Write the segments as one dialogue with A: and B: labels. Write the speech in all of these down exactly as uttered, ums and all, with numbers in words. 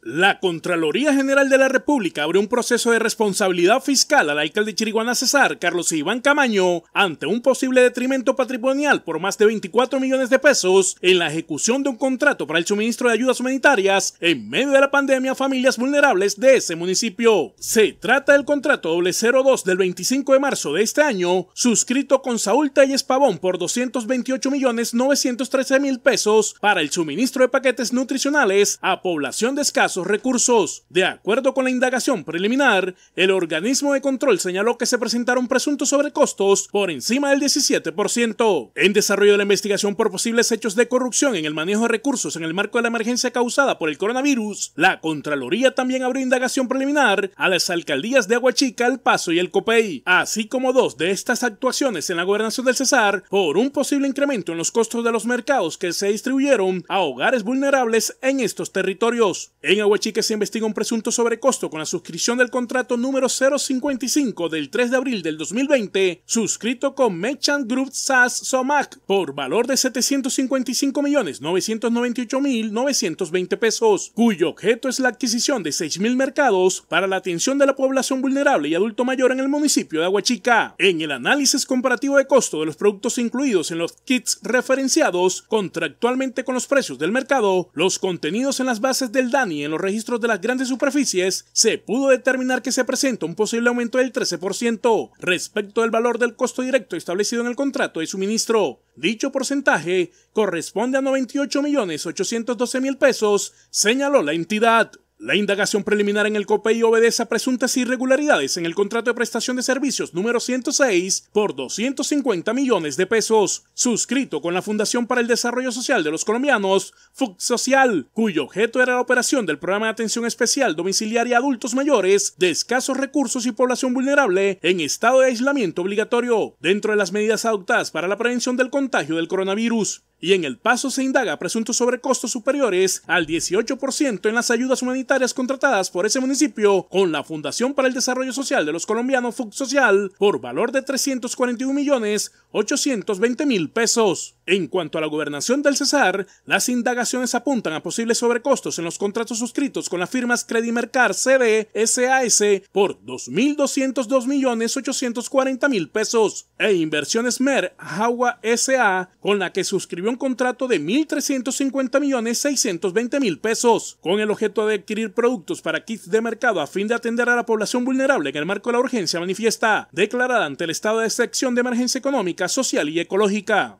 A: La Contraloría General de la República abrió un proceso de responsabilidad fiscal al alcalde de Chiriguaná Cesar, Carlos Iván Camaño, ante un posible detrimento patrimonial por más de veinticuatro millones de pesos en la ejecución de un contrato para el suministro de ayudas humanitarias en medio de la pandemia a familias vulnerables de ese municipio. Se trata del contrato doble cero dos del veinticinco de marzo de este año, suscrito con Saúl Telles Pavón por doscientos veintiocho millones novecientos trece mil pesos para el suministro de paquetes nutricionales a población de escasos recursos. De acuerdo con la indagación preliminar, el organismo de control señaló que se presentaron presuntos sobrecostos por encima del diecisiete por ciento. En desarrollo de la investigación por posibles hechos de corrupción en el manejo de recursos en el marco de la emergencia causada por el coronavirus, la Contraloría también abrió indagación preliminar a las alcaldías de Aguachica, El Paso y El Copey, así como dos de estas actuaciones en la gobernación del Cesar por un posible incremento en los costos de los mercados que se distribuyeron a hogares vulnerables en estos territorios. En Aguachica se investiga un presunto sobrecosto con la suscripción del contrato número cero cincuenta y cinco del tres de abril del dos mil veinte, suscrito con Merchant Group S A S Somac por valor de setecientos cincuenta y cinco millones novecientos noventa y ocho mil novecientos veinte pesos, cuyo objeto es la adquisición de seis mil mercados para la atención de la población vulnerable y adulto mayor en el municipio de Aguachica. En el análisis comparativo de costo de los productos incluidos en los kits referenciados contractualmente con los precios del mercado, los contenidos en las bases del D A N I en los registros de las grandes superficies, se pudo determinar que se presenta un posible aumento del trece por ciento respecto del valor del costo directo establecido en el contrato de suministro. Dicho porcentaje corresponde a noventa y ocho millones ochocientos doce mil pesos, señaló la entidad. La indagación preliminar en el Copey obedece a presuntas irregularidades en el contrato de prestación de servicios número ciento seis por doscientos cincuenta millones de pesos, suscrito con la Fundación para el Desarrollo Social de los Colombianos, FUCSocial, cuyo objeto era la operación del Programa de Atención Especial Domiciliaria a Adultos Mayores de escasos recursos y población vulnerable en estado de aislamiento obligatorio, dentro de las medidas adoptadas para la prevención del contagio del coronavirus. Y en El Paso se indaga presuntos sobrecostos superiores al dieciocho por ciento en las ayudas humanitarias contratadas por ese municipio con la Fundación para el Desarrollo Social de los Colombianos FUCSocial por valor de trescientos cuarenta y un millones ochocientos veinte mil pesos. En cuanto a la gobernación del Cesar, las indagaciones apuntan a posibles sobrecostos en los contratos suscritos con las firmas Credimercar C D S A S por dos mil doscientos dos millones ochocientos cuarenta mil pesos e Inversiones Mer Jagua S A con la que suscribió un contrato de mil trescientos cincuenta millones seiscientos veinte mil pesos con el objeto de adquirir productos para kits de mercado a fin de atender a la población vulnerable en el marco de la urgencia manifiesta declarada ante el estado de excepción de emergencia económica, social y ecológica.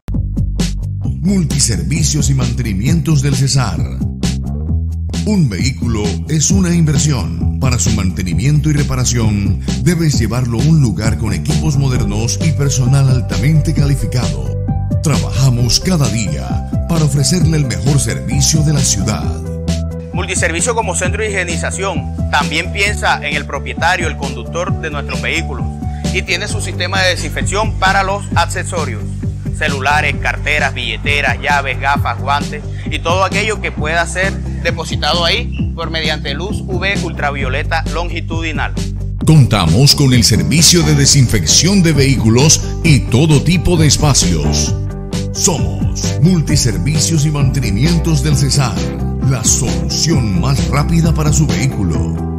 B: Multiservicios y mantenimientos del Cesar. Un vehículo es una inversión. Para su mantenimiento y reparación, debes llevarlo a un lugar con equipos modernos y personal altamente calificado. Trabajamos cada día para ofrecerle el mejor servicio de la ciudad.
C: Multiservicio como centro de higienización. También piensa en el propietario, el conductor de nuestros vehículos. Y tiene su sistema de desinfección para los accesorios. Celulares, carteras, billeteras, llaves, gafas, guantes y todo aquello que pueda ser depositado ahí por mediante luz U V ultravioleta longitudinal.
B: Contamos con el servicio de desinfección de vehículos y todo tipo de espacios. Somos Multiservicios y Mantenimientos del Cesar, la solución más rápida para su vehículo.